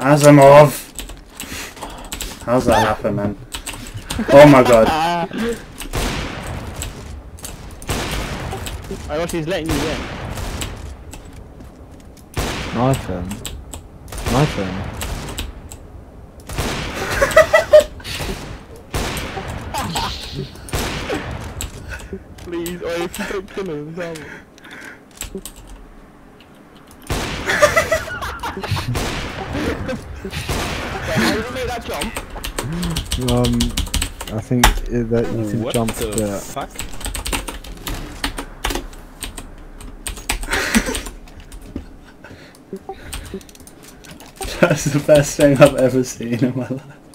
Asimov! How's that happen, man? Oh my god. I watch he's letting you in. Knife him. Knife him. Please, or if you don't kill him, tell me. How did you make that jump? I think that you can jump the the fuck? That's the best thing I've ever seen in my life.